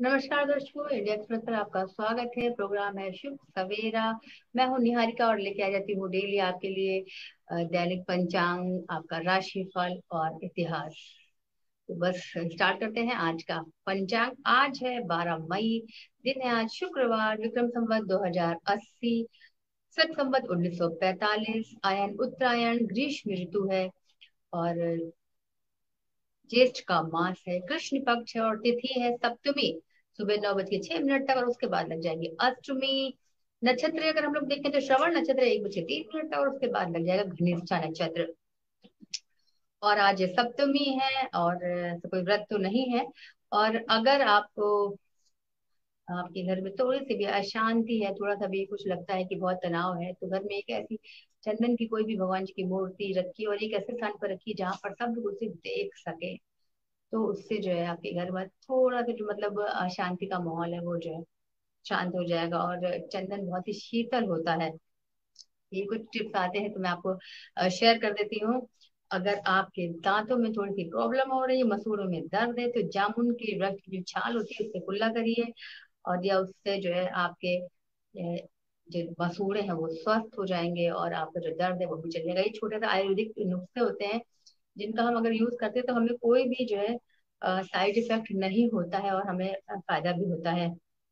नमस्कार दोस्तों, India express पर आपका स्वागत है। प्रोग्राम है शुभ सवेरा। मैं हूं निहारिका और लेके आ जाती हूँ डेली आपके लिए दैनिक पंचांग, आपका राशिफल और इतिहास। तो बस स्टार्ट करते हैं आज का पंचांग। आज है 12 मई। दिन है आज शुक्रवार, विक्रम संवत 2080, सत संवत 1945, आयन उत्तरायण, ग्रीष्म ऋतु है और ज्येष्ठ का मास है, कृष्ण पक्ष है और तिथि है सप्तमी, सुबह 9 बज के 6 मिनट तक और उसके बाद लग जाएगी अष्टमी। नक्षत्र अगर हम लोग देखें तो श्रवण नक्षत्र 1 बज के 3 मिनट तक और उसके बाद लग जाएगा घनिष्ठा नक्षत्र। और आज सप्तमी है और कोई व्रत तो नहीं है। और अगर आपको आपके घर में थोड़ी सी भी अशांति है, थोड़ा सा भी कुछ लगता है कि बहुत तनाव है, तो घर में एक ऐसी चंदन की कोई भी भगवान जी की मूर्ति रखी और एक ऐसे स्थान पर रखी जहाँ पर सब लोग उसे देख सके। तो उससे जो है आपके घर में थोड़ा सा जो मतलब अशांति का माहौल है वो जो है शांत हो जाएगा। और चंदन बहुत ही शीतल होता है। ये कुछ टिप्स आते हैं तो मैं आपको शेयर कर देती हूँ। अगर आपके दांतों में थोड़ी सी प्रॉब्लम हो रही है, मसूड़ों में दर्द है, तो जामुन की रस की जो छाल होती है उससे कुल्ला करिए। और या उससे जो है आपके जो मसूड़े हैं वो स्वस्थ हो जाएंगे और आपका जो दर्द है वो भी चल जाएगा। ये छोटे से आयुर्वेदिक नुस्खे होते हैं जिनका हम अगर यूज करते हैं तो हमें कोई भी जो है साइड इफेक्ट नहीं होता है और हमें फायदा भी होता है।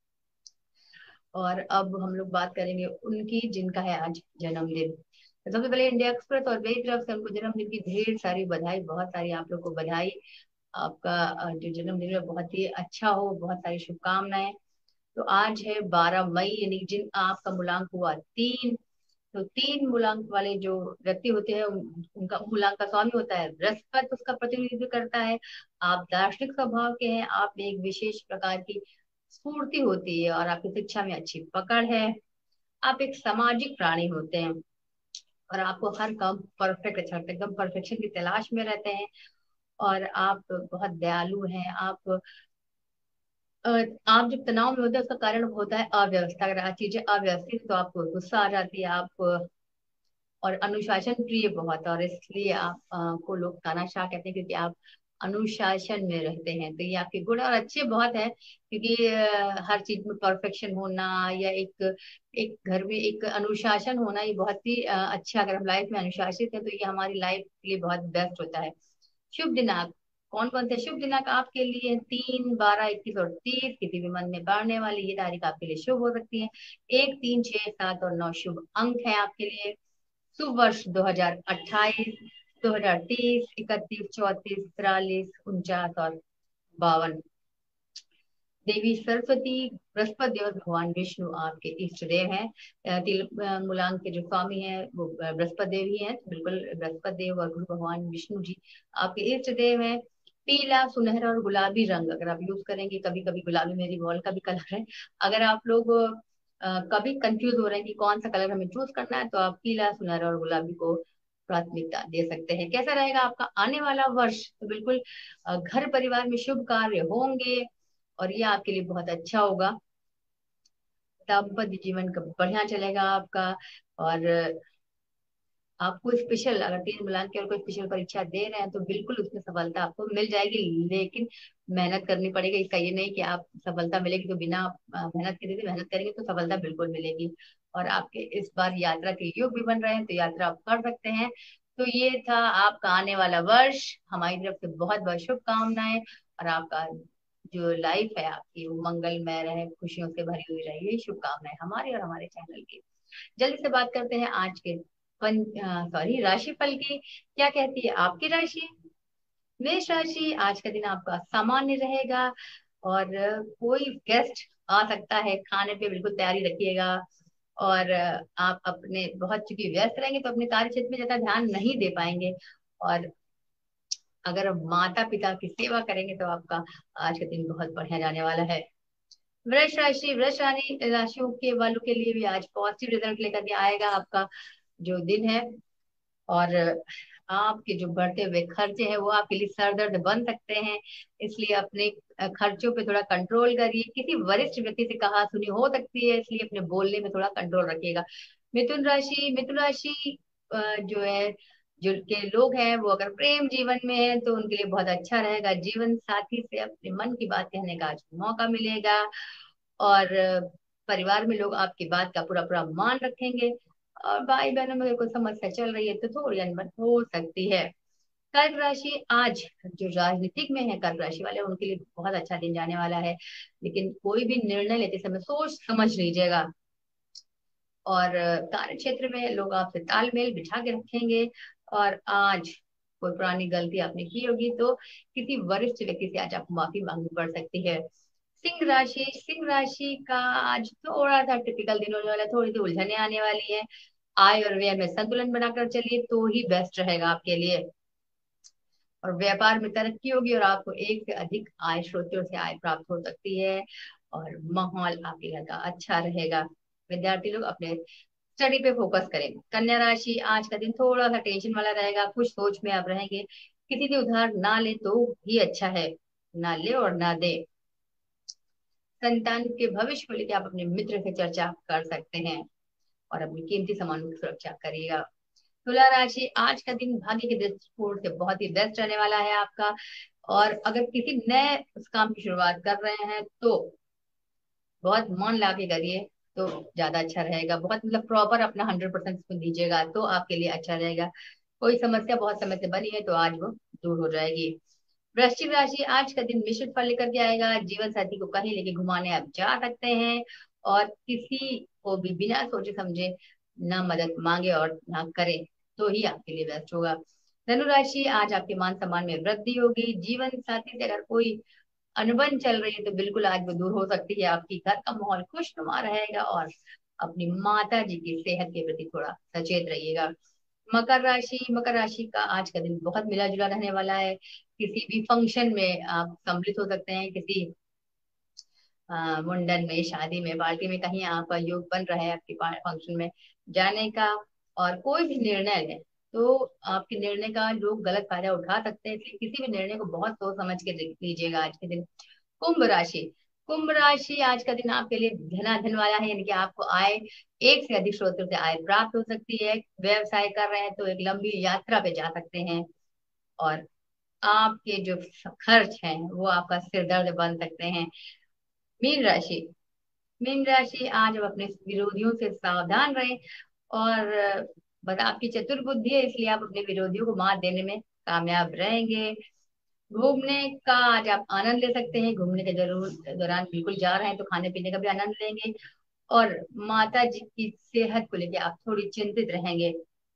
और अब हम लोग बात करेंगे उनकी जिनका है आज जन्मदिन। तो सबसे पहले इंडिया एक्सप्रेस और मेरी तरफ से उनको जन्मदिन की ढेर सारी बधाई, बहुत सारी आप लोग को बधाई। आपका जो जन्मदिन है बहुत ही अच्छा हो, बहुत सारी शुभकामनाएं। तो आज है 12 मई, यानी जिन आपका मूलांक हुआ 3। तो 3 मूलांक वाले जो व्यक्ति होते हैं उनका मूलांक का स्वामी होता है बृहस्पति, उसका प्रतिनिधित्व करता है। आप दार्शनिक स्वभाव के हैं, आप में एक विशेष प्रकार की स्फूर्ति होती है और आपकी शिक्षा में अच्छी पकड़ है। आप एक सामाजिक प्राणी होते हैं और आपको हर काम परफेक्ट अच्छा लगता है, एकदम परफेक्शन की तलाश में रहते हैं। और आप बहुत दयालु हैं। अ, आप जब तनाव में होते हैं उसका कारण होता है अव्यवस्था। अगर आज चीजें अव्यवस्थित तो आपको गुस्सा आ जाती है। आप और अनुशासन प्रिय बहुत है और इसलिए आप को लोग तानाशाह कहते हैं क्योंकि आप अनुशासन में रहते हैं। तो ये आपके गुण और अच्छे बहुत है क्योंकि हर चीज में परफेक्शन होना या एक एक घर में एक अनुशासन होना ये बहुत ही अच्छा। अगर हम लाइफ में अनुशासित है तो ये हमारी लाइफ के लिए बहुत बेस्ट होता है। शुभ दिनांक, कौन कौन से शुभ दिनांक आपके लिए? 3, 12, 21 और 30। किसी भी मन में बढ़ने वाली ये तारीख आपके लिए शुभ हो सकती है। 1, 3, 6, 7 और 9 शुभ अंक है आपके लिए। शुभ वर्ष 2028, 2030, 31, 34, 43, 49 और 52। देवी सरस्वती, बृहस्पति और भगवान विष्णु आपके इष्ट देव हैं। तिल मूलांक के जो स्वामी हैं वो बृहस्पति देव ही हैं, बिल्कुल बृहस्पति देव और गुरु भगवान विष्णु जी आपके इष्ट देव हैं। पीला, सुनहरा और गुलाबी रंग अगर आप यूज करेंगे, कभी कभी गुलाबी मेरी वॉल का भी कलर है। अगर आप लोग कभी कंफ्यूज हो रहे हैं कि कौन सा कलर हमें चूज करना है तो आप पीला, सुनहरा और गुलाबी को प्राथमिकता दे सकते हैं। कैसा रहेगा आपका आने वाला वर्ष? तो बिल्कुल घर परिवार में शुभ कार्य होंगे और ये आपके लिए बहुत अच्छा होगा। दाम्पत्य जीवन का बढ़िया चलेगा आपका। और आपको स्पेशल, अगर 3 मूलांक की और कोई स्पेशल परीक्षा दे रहे हैं तो बिल्कुल उसमें सफलता आपको मिल जाएगी, लेकिन मेहनत करनी पड़ेगी। इसका ये नहीं कि आप सफलता मिलेगी तो बिना मेहनत के, यदि मेहनत करेंगे तो सफलता बिल्कुल मिलेगी। और आपके इस बार यात्रा के योग भी बन रहे हैं तो यात्रा आप कर सकते हैं। तो ये था आपका आने वाला वर्ष। हमारी तरफ से बहुत बहुत शुभकामनाएं। और आपका जो लाइफ है आपकी वो मंगलमय रहे, खुशियों से भरी हुई रहे, ये शुभकामनाएं हमारी और हमारे चैनल की। जल्दी से बात करते हैं आज के राशिफल की। क्या कहती है आपकी राशि? मेष राशि, आज का दिन आपका सामान्य रहेगा और कोई गेस्ट आ सकता है, खाने पे बिल्कुल तैयारी रखिएगा। और आप अपने बहुत चूंकि व्यस्त रहेंगे तो अपने कार्य क्षेत्र में ज्यादा ध्यान नहीं दे पाएंगे। और अगर माता पिता की सेवा करेंगे तो आपका आज का दिन बहुत बढ़िया जाने वाला है। वृष राशि, वृष राशि राशियों के वालों के लिए भी आज पॉजिटिव रिजल्ट लेकर के आएगा आपका जो दिन है। और आपके जो बढ़ते हुए खर्चे हैं वो आपके लिए सर दर्द बन सकते हैं, इसलिए अपने खर्चों पे थोड़ा कंट्रोल करिए। किसी वरिष्ठ व्यक्ति से कहा सुनी हो सकती है, इसलिए अपने बोलने में थोड़ा कंट्रोल रखिएगा। मिथुन राशि, मिथुन राशि जो है जो के लोग हैं वो अगर प्रेम जीवन में है तो उनके लिए बहुत अच्छा रहेगा। जीवन साथी से अपने मन की बात कहने का आज मौका मिलेगा। और परिवार में लोग आपकी बात का पूरा पूरा मान रखेंगे। और भाई बहनों में अगर कोई समस्या चल रही है तो थोड़ी अनबन हो सकती है। कर्क राशि आज, जो राजनीतिक में है कर्क राशि वाले, उनके लिए बहुत अच्छा दिन जाने वाला है। लेकिन कोई भी निर्णय लेते समय सोच समझ लीजिएगा। और कार्य क्षेत्र में लोग आपसे तालमेल बिठा के रखेंगे। और आज कोई पुरानी गलती आपने की होगी तो किसी वरिष्ठ व्यक्ति से आज आपको माफी मांगनी पड़ सकती है। सिंह राशि का आज थोड़ा सा टिपिकल दिन होने वाला है, थोड़ी सी उलझने आने वाली है। आय और व्यय में संतुलन बनाकर चलिए तो ही बेस्ट रहेगा आपके लिए। और व्यापार में तरक्की होगी और आपको एक से अधिक आय स्रोतों से आय प्राप्त हो सकती है। और माहौल आपके घर का अच्छा रहेगा। विद्यार्थी लोग अपने स्टडी पे फोकस करें। कन्या राशि आज का दिन थोड़ा सा टेंशन वाला रहेगा, कुछ सोच में आप रहेंगे। किसी से उधार ना ले तो ही अच्छा है, ना ले और ना दे। संतान के भविष्य को लेकर आप अपने मित्र से चर्चा कर सकते हैं और अपनी कीमती सामानों की सुरक्षा करिएगा। तुला राशि आज का दिन भाग्य के दृष्टिकोण से बहुत ही बेस्ट रहने वाला है आपका। और अगर किसी नए उस काम की शुरुआत कर रहे हैं तो बहुत मन ला के करिए तो ज्यादा अच्छा रहेगा। बहुत मतलब प्रॉपर अपना 100% इसको दीजिएगा तो आपके लिए अच्छा रहेगा। कोई समस्या बहुत समय से बनी है तो आज वो दूर हो जाएगी। वृश्चिक राशि आज का दिन मिश्रित फल लेकर के आएगा। जीवन साथी को कहीं लेके घुमाने आप जा सकते हैं। और किसी को भी बिना सोचे समझे ना मदद मांगे और ना करे तो ही आपके लिए बेस्ट होगा। धनु राशि आज आपके मान सम्मान में वृद्धि होगी। जीवन साथी से अगर कोई अनबन चल रही है तो बिल्कुल आज वो दूर हो सकती है। आपकी घर का माहौल खुशनुमा रहेगा। और अपनी माता जी की सेहत के प्रति थोड़ा सचेत रहिएगा। मकर राशि का आज का दिन बहुत मिला जुला रहने वाला है। किसी भी फंक्शन में आप सम्मिलित हो सकते हैं। किसी मुंडन में, शादी में, पार्टी में कहीं आपका योग बन रहा है आपके फंक्शन में जाने का। और कोई भी निर्णय लें तो आपके निर्णय का लोग गलत फायदा उठा सकते हैं, इसलिए किसी भी निर्णय को बहुत सोच समझ के लीजिएगा आज के दिन। कुंभ राशि, कुंभ राशि आज का दिन आपके लिए धनाधन वाला है, यानी कि आपको आय एक से अधिक स्रोतों से आय प्राप्त हो सकती है। व्यवसाय कर रहे हैं तो एक लंबी यात्रा पे जा सकते हैं। और आपके जो खर्च हैं वो आपका सिर दर्द बन सकते हैं। मीन राशि, मीन राशि आज आप अपने विरोधियों से सावधान रहें। और बस आपकी चतुर बुद्धि है इसलिए आप अपने विरोधियों को मात देने में कामयाब रहेंगे। घूमने का आज आप आनंद ले सकते हैं। घूमने के जरूर दौरान बिल्कुल जा रहे हैं तो खाने पीने का भी आनंद लेंगे। और माता जी की सेहत को लेकर आप थोड़ी चिंतित रहेंगे।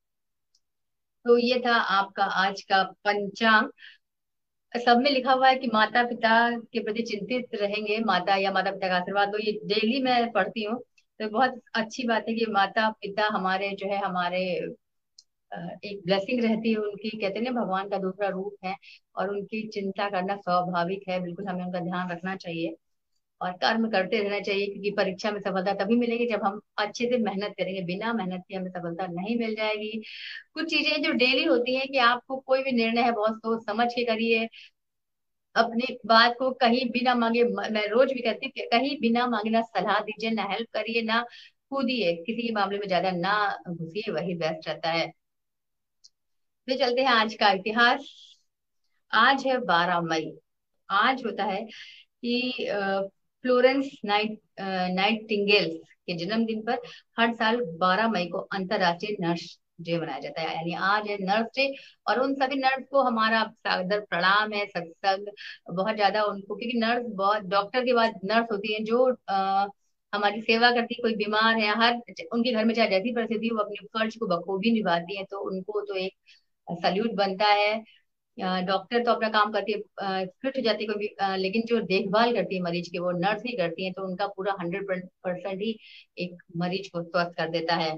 तो ये था आपका आज का पंचांग। सब में लिखा हुआ है कि माता पिता के प्रति चिंतित रहेंगे, माता या माता पिता का आशीर्वाद लो, ये डेली मैं पढ़ती हूँ। तो बहुत अच्छी बात है कि माता पिता हमारे जो है हमारे एक ब्लेसिंग रहती है उनकी, कहते हैं ना भगवान का दूसरा रूप है। और उनकी चिंता करना स्वाभाविक है, बिल्कुल हमें उनका ध्यान रखना चाहिए। और कर्म करते रहना चाहिए क्योंकि परीक्षा में सफलता तभी मिलेगी जब हम अच्छे से मेहनत करेंगे। बिना मेहनत के हमें सफलता नहीं मिल जाएगी। कुछ चीजें जो डेली होती हैं कि आपको कोई भी निर्णय है बहुत सोच समझ के करिए। अपनी बात को कहीं बिना मांगे, मैं रोज भी कहती हूँ कि कहीं बिना मांगे ना सलाह दीजिए, ना हेल्प करिए, ना कूदिए, किसी के मामले में ज्यादा ना घुसिए, वही बेस्ट रहता है। तो चलते हैं आज का इतिहास। आज है 12 मई। आज होता है कि फ्लोरेंस नाइटिंगेल के जन्मदिन पर हर साल 12 मई को अंतरराष्ट्रीय नर्स डे मनाया जाता है, यानी आज है नर्स डे। और उन सभी नर्स को हमारा सादर प्रणाम है, सत्संग बहुत ज्यादा उनको, क्योंकि नर्स बहुत, डॉक्टर के बाद नर्स होती है जो हमारी सेवा करती है। कोई बीमार है, हर उनके घर में चाहे जैसी परिस्थिति हो वो अपने फर्ज को बखूबी निभाती है, तो उनको तो एक सल्यूट बनता है। डॉक्टर तो अपना काम करती है, फिट हो जाती है कोई भी, लेकिन जो देखभाल करती है मरीज की वो नर्स ही करती है, तो उनका पूरा 100% ही एक मरीज को स्वस्थ कर देता है।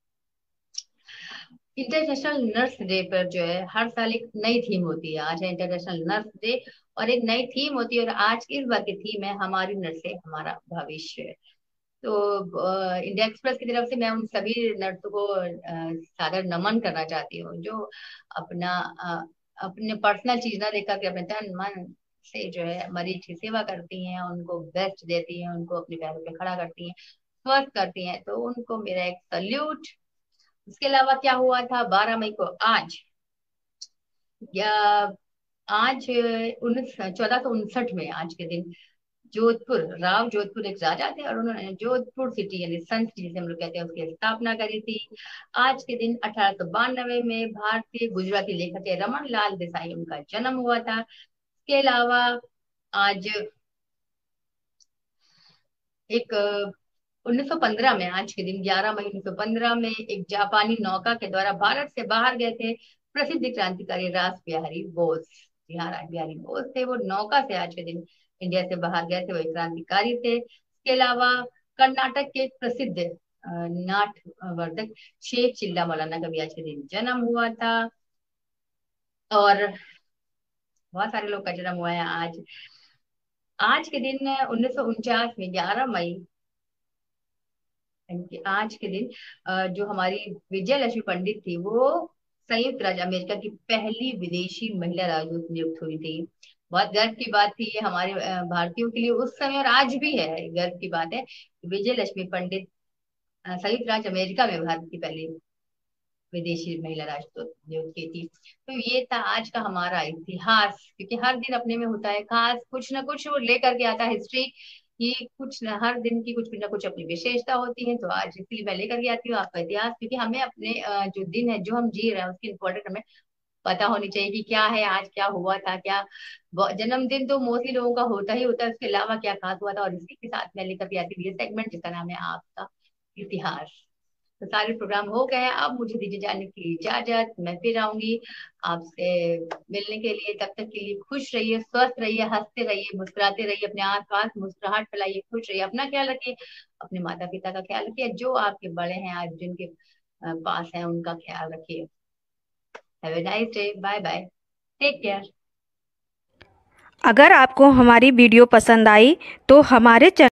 इंटरनेशनल नर्स डे पर जो है हर साल एक नई थीम होती है। आज है इंटरनेशनल नर्स डे और एक नई थीम होती है। और आज की इस बार की थीम है हमारी नर्सें हमारा भविष्य। तो इंडिया एक्सप्रेस की तरफ से मैं उन सभी नर्सों को सादर नमन करना चाहती हूँ जो अपना अपने पर्सनल चीज ना देखकर के अपने तन मन से जो है मरीज की सेवा करती हैं, उनको बेस्ट देती हैं, उनको अपने पैरों पे खड़ा करती हैं, स्वस्थ करती हैं, तो उनको मेरा एक सल्यूट। उसके अलावा क्या हुआ था 12 मई को आज? या आज 1459 में आज के दिन जोधपुर, राव जोधपुर एक राजा थे और उन्होंने जोधपुर सिटी यानी सन सिटी जिसे हम लोग कहते हैं उसकी स्थापना करी थी। आज के दिन 1892 में भारतीय गुजराती लेखक है रमन लाल देसाई, उनका जन्म हुआ था। इसके अलावा आज एक 1915 में, आज के दिन 11 मई 1915 में एक जापानी नौका के द्वारा भारत से बाहर गए थे प्रसिद्ध क्रांतिकारी रास बिहारी बोस। जी हाँ, रास बिहारी बोस थे, वो नौका से आज के दिन इंडिया से बाहर गए थे, वो एक क्रांतिकारी थे। इसके अलावा कर्नाटक के एक प्रसिद्ध नाट वर्धक शेख चिल्ला मौलाना का भी आज के दिन जन्म हुआ था। और बहुत सारे लोग का जन्म हुआ है आज। आज के दिन 1949 में 11 मई, यानी कि आज के दिन जो हमारी विजय लक्ष्मी पंडित थी, वो संयुक्त राज्य अमेरिका की पहली विदेशी महिला राजदूत नियुक्त हुई थी। बहुत गर्व की बात थी ये हमारे भारतीयों के लिए उस समय, और आज भी है, गर्व की बात है। विजय लक्ष्मी पंडित संयुक्त राज्य अमेरिका में भारत की पहली विदेशी महिला राजदूत नियुक्त की थी। तो ये था आज का हमारा इतिहास, क्योंकि हर दिन अपने में होता है खास, कुछ ना कुछ वो लेकर के आता है हिस्ट्री की। कुछ न, हर दिन की कुछ ना कुछ अपनी विशेषता होती है, तो आज इसलिए मैं लेकर के आती हूँ आपका इतिहास, क्योंकि हमें अपने जो दिन है जो हम जी रहे हैं उसकी इम्पोर्टेंट हमें पता होनी चाहिए कि क्या है, आज क्या हुआ था, क्या जन्मदिन तो मोस्टली लोगों का होता ही होता है, उसके अलावा क्या खास हुआ था। और इसी के साथ मैं लेकर के आती हूँ ये सेगमेंट जिसका नाम है आपका इतिहास। तो सारे प्रोग्राम हो गए हैं, अब मुझे दीजिए जाने की इजाजत। मैं फिर आऊंगी आपसे मिलने के लिए। तब तक के लिए खुश रहिए, स्वस्थ रहिए, हंसते रहिए, मुस्कुराते रहिए, अपने आस पास मुस्कुराहट फैलाइए, खुश रहिए, अपना ख्याल रखिए, अपने माता पिता का ख्याल रखिए, जो आपके बड़े हैं आज जिनके पास हैं उनका ख्याल रखिए। Have a nice day, bye bye, take care. अगर आपको हमारी वीडियो पसंद आई तो हमारे चैनल